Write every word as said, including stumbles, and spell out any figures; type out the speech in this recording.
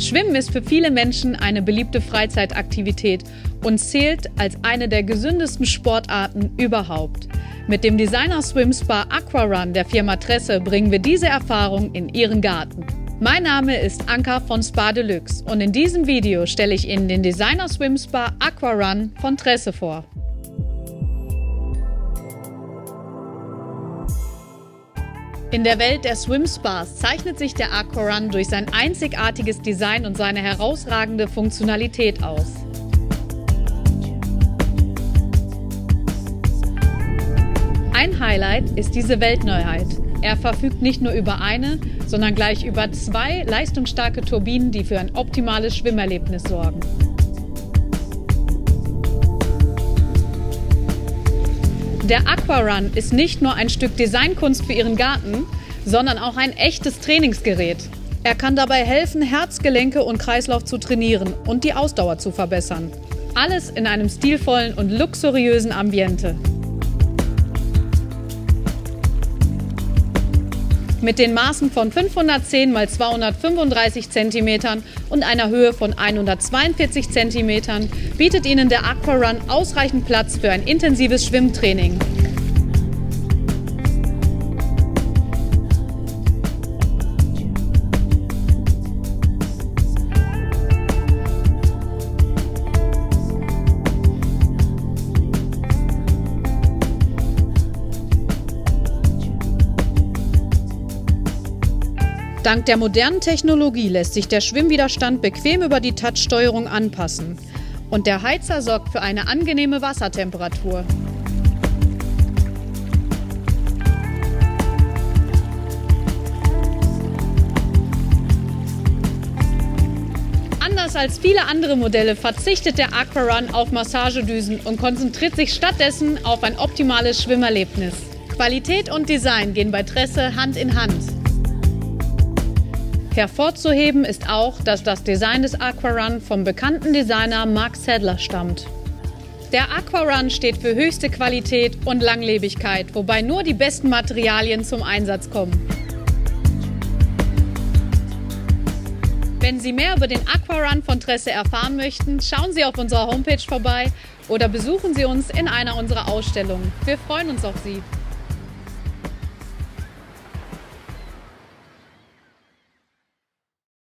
Schwimmen ist für viele Menschen eine beliebte Freizeitaktivität und zählt als eine der gesündesten Sportarten überhaupt. Mit dem Designer Swim Spa Aquarun der Firma Tresse bringen wir diese Erfahrung in Ihren Garten. Mein Name ist Anka von Spa Deluxe und in diesem Video stelle ich Ihnen den Designer Swim Spa Aquarun von Tresse vor. In der Welt der Swim Spas zeichnet sich der Aquarun durch sein einzigartiges Design und seine herausragende Funktionalität aus. Ein Highlight ist diese Weltneuheit. Er verfügt nicht nur über eine, sondern gleich über zwei leistungsstarke Turbinen, die für ein optimales Schwimmerlebnis sorgen. Der Aquarun ist nicht nur ein Stück Designkunst für Ihren Garten, sondern auch ein echtes Trainingsgerät. Er kann dabei helfen, Herz, Gelenke und Kreislauf zu trainieren und die Ausdauer zu verbessern. Alles in einem stilvollen und luxuriösen Ambiente. Mit den Maßen von fünfhundertzehn mal zweihundertfünfunddreißig Zentimetern und einer Höhe von hundertzweiundvierzig Zentimetern bietet Ihnen der Aquarun ausreichend Platz für ein intensives Schwimmtraining. Dank der modernen Technologie lässt sich der Schwimmwiderstand bequem über die Touchsteuerung anpassen und der Heizer sorgt für eine angenehme Wassertemperatur. Anders als viele andere Modelle verzichtet der Aquarun auf Massagedüsen und konzentriert sich stattdessen auf ein optimales Schwimmerlebnis. Qualität und Design gehen bei Tresse Hand in Hand. Hervorzuheben ist auch, dass das Design des Aquarun vom bekannten Designer Mark Sadler stammt. Der Aquarun steht für höchste Qualität und Langlebigkeit, wobei nur die besten Materialien zum Einsatz kommen. Wenn Sie mehr über den Aquarun von Tresse erfahren möchten, schauen Sie auf unserer Homepage vorbei oder besuchen Sie uns in einer unserer Ausstellungen. Wir freuen uns auf Sie!